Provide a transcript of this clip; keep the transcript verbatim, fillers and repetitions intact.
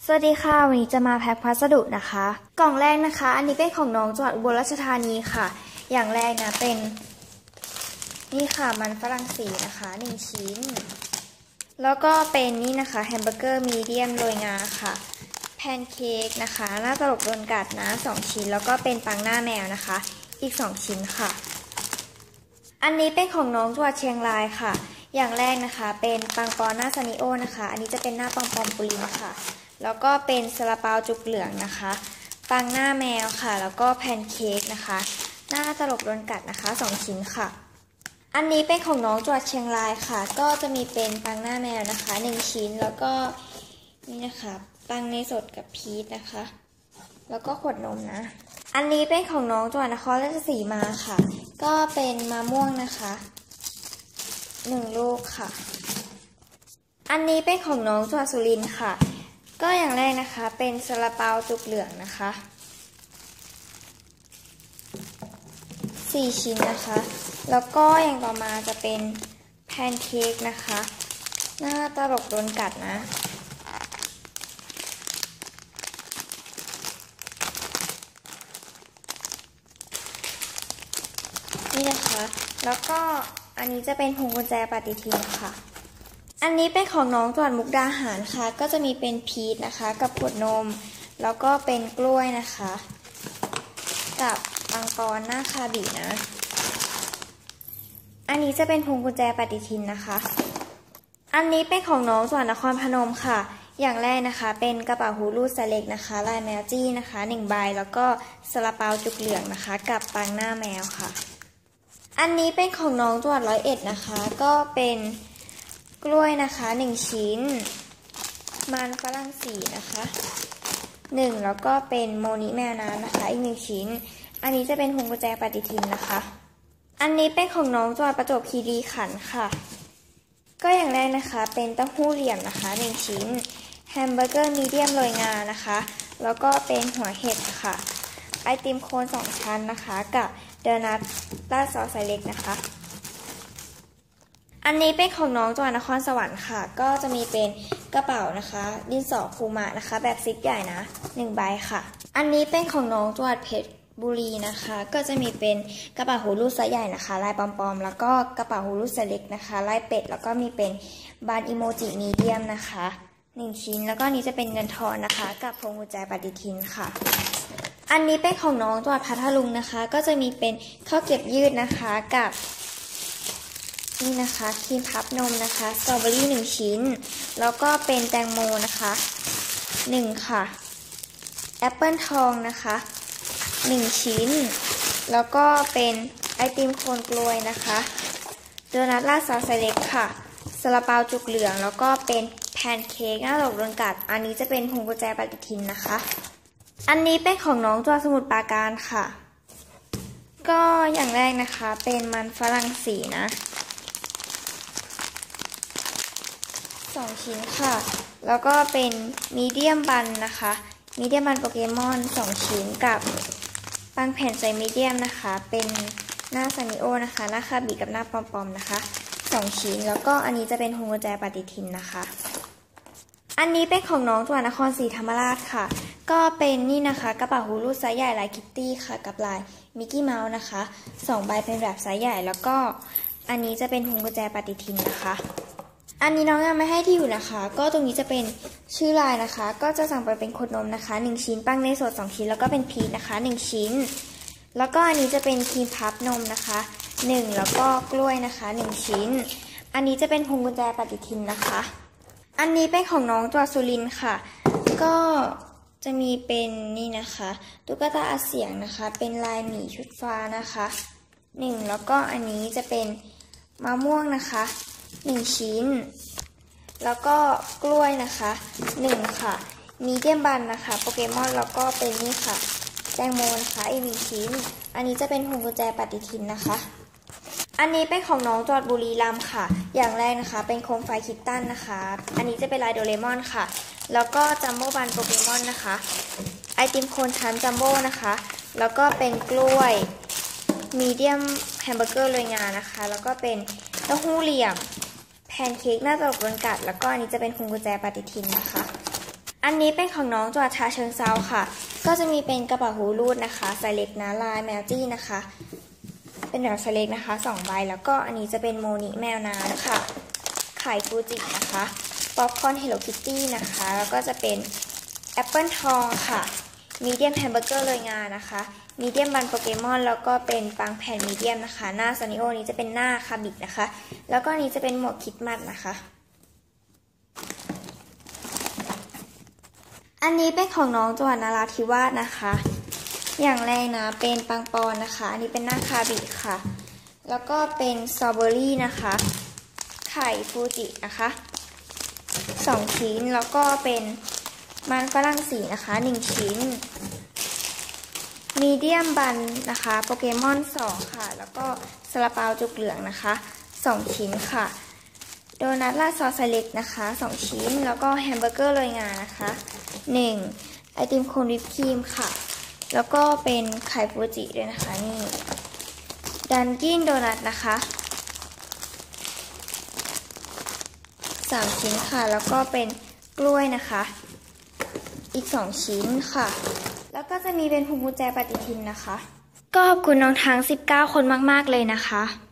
สวัสดีค่ะวันนี้จะมาแพ็คพัสดุนะคะกล่องแรกนะคะอันนี้เป็นของน้องจังหวัดอุบลราชธานีค่ะอย่างแรกนะเป็นนี่ค่ะมันฝรั่งสีนะคะหนึ่งชิ้นแล้วก็เป็นนี่นะคะแฮมเบอร์เกอร์มีเดียมโรยงาค่ะแพนเค้กนะคะหน้าตลกโดนกัดนะสองชิ้นแล้วก็เป็นปังหน้าแมวนะคะอีกสองชิ้นค่ะอันนี้เป็นของน้องจังหวัดเชียงรายค่ะอย่างแรกนะคะเป็นปังปอนหน้าซานิโอนะคะอันนี้จะเป็นหน้าปังปอนปุริมค่ะแล้วก็เป็นซาลาเปาจุกเหลืองนะคะปังหน้าแมวค่ะแล้วก็แพนเค้กนะคะหน้าตลกโดนกัดนะคะสองชิ้นค่ะอันนี้เป็นของน้องจังหวัดเชียงรายค่ะก็จะมีเป็นปังหน้าแมวนะคะหนึ่งชิ้นแล้วก็นี่นะคะปังเนยสดกับพีชนะคะแล้วก็ขวดนมนะอันนี้เป็นของน้องจังหวัดนครราชสีมาค่ะก็เป็นมะม่วงนะคะหนึ่งลูกค่ะอันนี้เป็นของน้องจังหวัดสุรินทร์ค่ะก็อย่างแรกนะคะเป็นซาลาเปาจุกเหลืองนะคะสี่ชิ้นนะคะแล้วก็อย่างต่อมาจะเป็นแพนเค้กนะคะหน้าตลกโดนกัดนะนี่นะคะแล้วก็อันนี้จะเป็นพวงกุญแจปฏิทินค่ะอันนี้เป็นของน้องจังหวัดมุกดาหารค่ะก็จะมีเป็นพีชนะคะกับขวดนมแล้วก็เป็นกล้วยนะคะกับปังปอนหน้าคาบินะอันนี้จะเป็นพวงกุญแจปฏิทินนะคะอันนี้เป็นของน้องจังหวัดนครพนมค่ะอย่างแรกนะคะเป็นกระเป๋าหูรูดไซเล็กนะคะลายแมวจี้นะคะหนึ่งใบแล้วก็ซาลาเปาจุกเหลืองนะคะกับปังหน้าแมวค่ะอันนี้เป็นของน้องจังหวัดร้อยเอ็ดนะคะก็เป็นกล้วยนะคะหนึ่งชิ้นมันฝรั่งสีนะคะหนึ่งแล้วก็เป็นโมนิแมวน้ำนะคะอีกหนึ่งชิ้นอันนี้จะเป็นพวงกุญแจปฏิทินนะคะอันนี้เป็นของน้องจังหวัดประจวบคีรีขันธ์ค่ะก็อย่างแรกนะคะเป็นเต้าหู้เหลี่ยมนะคะหนึ่งชิ้นแฮมเบอร์เกอร์มีเดียมโรยงานะคะแล้วก็เป็นหัวเห็ดค่ะไอติมโคนสองชั้นนะคะกับโดนัทราดซอสไซเล็กนะคะอันนี้เป็นของน้องจังหวัดนครสวรรค์ค่ะก็จะมีเป็นกระเป๋านะคะดินสอคูมะนะคะแบบซิปใหญ่นะหนึ่งใบค่ะอันนี้เป็นของน้องจังหวัดเพชรบุรีนะคะก็จะมีเป็นกระเป๋าหูรูดไซส์ใหญ่นะคะลายปอมๆแล้วก็กระเป๋าหูรูดไซส์เล็กนะคะลายเป็ดแล้วก็มีเป็นบานอิโมจิมีเดียมนะคะหนึ่งชิ้นแล้วก็นี้จะเป็นเงินทอนนะคะกับพวงกุญแจปฏิทินค่ะอันนี้เป็นของน้องจังหวัดพัทลุงนะคะก็จะมีเป็นข้าวเก็บยืดนะคะกับนี่นะคะครีมพับนมนะคะสตรอเบอรี่หนึ่งชิ้นแล้วก็เป็นแตงโมนะคะหนึ่งค่ะแอปเปิลทองนะคะหนึ่งชิ้นแล้วก็เป็นไอติมโคนกล้วยนะคะโดนัทราดซอสไซเล็กค่ะซาลาเปาจุกเหลืองแล้วก็เป็นแพนเค้กหน้าตลกโดนกัดอันนี้จะเป็นพวงกุญแจปฏิทินนะคะอันนี้เป็นของน้องจังหวัดสมุทรปราการค่ะก็อย่างแรกนะคะเป็นมันฝรั่งสีนะสองชิ้นค่ะแล้วก็เป็นมีเดียมบันนะคะมีเดียมบันโปเกมอนสองชิ้นกับปังแผ่นใส่มีเดียมนะคะเป็นหน้าซานิโอนะคะหน้าคาบิกับหน้าปอมๆนะคะสองชิ้นแล้วก็อันนี้จะเป็นพวงกุญแจปฏิทินนะคะอันนี้เป็นของน้องจังหวัดนครศรีธรรมราชค่ะก็เป็นนี่นะคะกระเป๋าหูรูดไซส์ใหญ่ลายคิตตี้ค่ะกับลายมิกกี้เมาส์นะคะสองใบเป็นแบบไซส์ใหญ่แล้วก็อันนี้จะเป็นพวงกุญแจปฏิทินนะคะอันนี้น้องยังไม่ให้ที่อยู่นะคะก็ตรงนี้จะเป็นชื่อลายนะคะก็จะสั่งไปเป็นขวดนมนะคะหนึ่งชิ้นปังเนยสดสองชิ้นแล้วก็เป็นพีชนะคะหนึ่งชิ้นแล้วก็อันนี้จะเป็นครีมพับนมนะคะหนึ่งแล้วก็กล้วยนะคะหนึ่งชิ้นอันนี้จะเป็นพวงกุญแจปฏิทินนะคะอันนี้เป็นของน้องจังหวัดสุรินทร์ค่ะก็จะมีเป็นนี่นะคะตุ๊กตาอาเสียงนะคะเป็นลายหมีชุดฟ้านะคะหนึ่งแล้วก็อันนี้จะเป็นมะม่วงนะคะหนึ่งชิ้นแล้วก็กล้วยนะคะหนึ่งค่ะมีเดียมบันนะคะโปเกมอนแล้วก็เป็นนี่ค่ะแตงโมนะคะอีกหนึ่งชิ้นอันนี้จะเป็นพวงกุญแจปฏิทินนะคะอันนี้เป็นของน้องจังหวัดบุรีรัมย์ค่ะอย่างแรกนะคะเป็นโคมไฟคิตตันนะคะอันนี้จะเป็นลายโดเรมอนค่ะแล้วก็จัมโบ้บันโปเกมอนนะคะไอติมโคนชั้นจัมโบ้นะคะแล้วก็เป็นกล้วยมีเดียมแฮมเบอร์เกอร์โรยงานะคะแล้วก็เป็นเต้าหู้เหลี่ยมแพนเค้กหน้าตลกโดนกัดแล้วก็อันนี้จะเป็นพวงกุญแจปฏิทินนะคะ ออันนี้เป็นของน้องจังหวัดฉะเชิงเทราค่ะก็จะมีเป็นกระเป๋าหูรูดนะคะไซส์เล็กนะลายแมวจี้นะคะเป็นแบบไซส์เล็กนะคะสองใบแล้วก็อันนี้จะเป็นโมนิแมวน้ำค่ะไข่ฟูจินะคะป๊อปคอร์นเฮลโลคิตตี้นะคะแล้วก็จะเป็นแอปเปิลทองค่ะมีเดียมแฮมเบอร์เกอร์เลยงานะคะมีเดียมบันโปเกมอนแล้วก็เป็นปังแผ่นมีเดียมนะคะหน้าซานิโอนี้จะเป็นหน้าคาบินะคะแล้วก็นี้จะเป็นหมวกคิดมัดนะคะอันนี้เป็นของน้องจังหวัดนราธิวาสนะคะอย่างแรกนะเป็นปังปอนนะคะอันนี้เป็นหน้าคาบิค่ะแล้วก็เป็นสตรอเบอรี่นะคะไข่ฟูจินะคะสองชิ้นแล้วก็เป็นมันฝรั่งสีนะคะหนึ่งชิ้นมีเดียมบันนะคะโปเกมอนสองค่ะแล้วก็ซาลาเปาจุกเหลืองนะคะสองชิ้นค่ะโดนัทราดซอสเล็กนะคะสองชิ้นแล้วก็แฮมเบอร์เกอร์โรยงานะคะหนึ่งไอติมโคนวิปครีมค่ะแล้วก็เป็นไข่ฟูจิด้วยนะคะนี่ดันกินโดนัทนะคะสามชิ้นค่ะแล้วก็เป็นกล้วยนะคะอีกสองชิ้นค่ะแล้วก็จะมีเป็นพวงกุญแจปฏิทินนะคะก็ขอบคุณน้องทั้งสิบเก้าคนมากๆเลยนะคะ